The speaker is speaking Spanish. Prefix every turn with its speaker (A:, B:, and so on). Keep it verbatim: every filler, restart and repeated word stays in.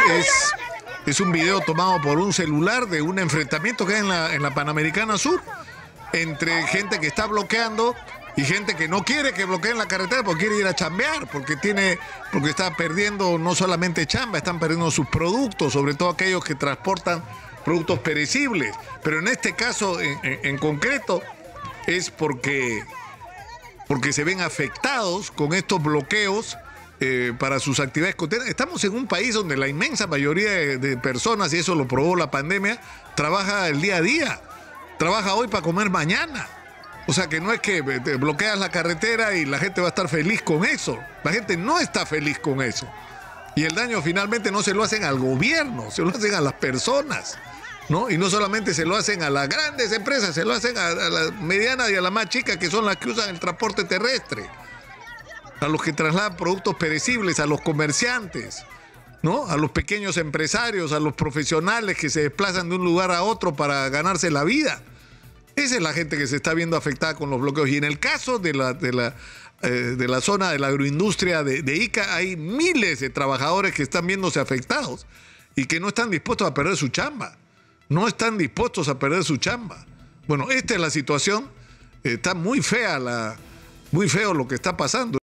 A: es, es un video tomado por un celular de un enfrentamiento que hay en la, en la Panamericana Sur entre gente que está bloqueando y gente que no quiere que bloqueen la carretera porque quiere ir a chambear, porque tiene, porque está perdiendo no solamente chamba, están perdiendo sus productos, sobre todo aquellos que transportan productos perecibles. Pero en este caso en, en, en concreto es porque, porque se ven afectados con estos bloqueos eh, para sus actividades cotidianas. Estamos en un país donde la inmensa mayoría de, de personas, y eso lo probó la pandemia, trabaja el día a día, trabaja hoy para comer mañana. O sea que no es que bloqueas la carretera y la gente va a estar feliz con eso. La gente no está feliz con eso. Y el daño finalmente no se lo hacen al gobierno, se lo hacen a las personas, ¿no? Y no solamente se lo hacen a las grandes empresas, se lo hacen a, a las medianas y a las más chicas, que son las que usan el transporte terrestre. A los que trasladan productos perecibles, a los comerciantes, ¿no? A los pequeños empresarios, a los profesionales que se desplazan de un lugar a otro para ganarse la vida. Esa es la gente que se está viendo afectada con los bloqueos. Y en el caso de la, de la, eh, de la zona de la agroindustria de, de Ica, hay miles de trabajadores que están viéndose afectados y que no están dispuestos a perder su chamba. No están dispuestos a perder su chamba. Bueno, esta es la situación. Está muy fea, la, muy feo lo que está pasando.